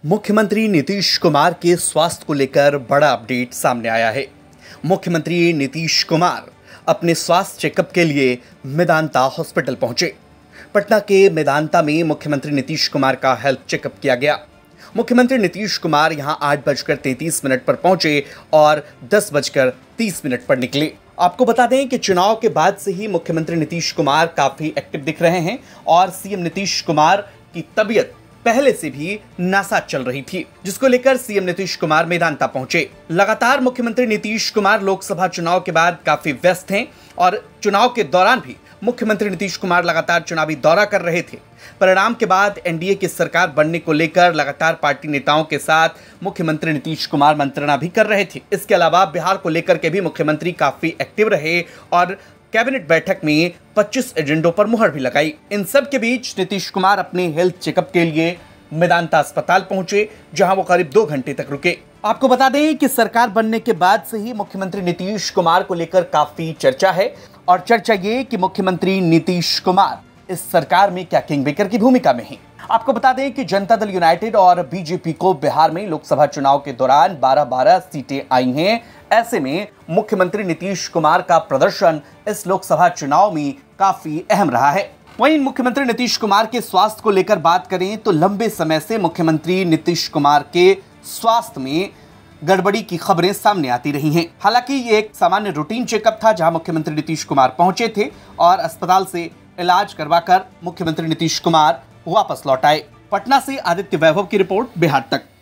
मुख्यमंत्री नीतीश कुमार के स्वास्थ्य को लेकर बड़ा अपडेट सामने आया है। मुख्यमंत्री नीतीश कुमार अपने स्वास्थ्य चेकअप के लिए मेदांता हॉस्पिटल पहुंचे। पटना के मेदांता में मुख्यमंत्री नीतीश कुमार का हेल्थ चेकअप किया गया। मुख्यमंत्री नीतीश कुमार यहां 8:33 पर पहुंचे और 10:30 पर निकले। आपको बता दें कि चुनाव के बाद से ही मुख्यमंत्री नीतीश कुमार काफी एक्टिव दिख रहे हैं और सीएम नीतीश कुमार की तबीयत पहले से भी नासाज चल रही थी, जिसको लेकर सीएम नीतीश कुमार मेदांता पहुंचे। लगातार मुख्यमंत्री नीतीश कुमार लोकसभा चुनाव के बाद काफी व्यस्त हैं और चुनाव के दौरान भी मुख्यमंत्री नीतीश कुमार लगातार चुनावी दौरा कर रहे थे। परिणाम के बाद एनडीए की सरकार बनने को लेकर लगातार पार्टी नेताओं के साथ मुख्यमंत्री नीतीश कुमार मंत्रणा भी कर रहे थे। इसके अलावा बिहार को लेकर के भी मुख्यमंत्री काफी एक्टिव रहे और कैबिनेट बैठक में 25 एजेंडों पर मुहर भी लगाई। इन सब के बीच नीतीश कुमार अपने हेल्थ चेकअप के लिए मेदांता अस्पताल पहुंचे, जहां वो करीब 2 घंटे तक रुके। आपको बता दें कि सरकार बनने के बाद से ही मुख्यमंत्री नीतीश कुमार को लेकर काफी चर्चा है और चर्चा ये कि मुख्यमंत्री नीतीश कुमार इस सरकार में क्या किंगमेकर की भूमिका में हैं। आपको बता दें कि जनता दल यूनाइटेड और बीजेपी को बिहार में लोकसभा चुनाव के दौरान 12-12 सीटें आई हैं। ऐसे में मुख्यमंत्री नीतीश कुमार का प्रदर्शन इस लोकसभा चुनाव में काफी अहम रहा है। वहीं मुख्यमंत्री नीतीश कुमार के स्वास्थ्य को लेकर बात करें तो लंबे समय से मुख्यमंत्री नीतीश कुमार के स्वास्थ्य में गड़बड़ी की खबरें सामने आती रही हैं। हालांकि ये एक सामान्य रूटीन चेकअप था, जहां मुख्यमंत्री नीतीश कुमार पहुंचे थे और अस्पताल से इलाज करवाकर मुख्यमंत्री नीतीश कुमार वापस लौट आए। पटना से आदित्य वैभव की रिपोर्ट, बिहार तक।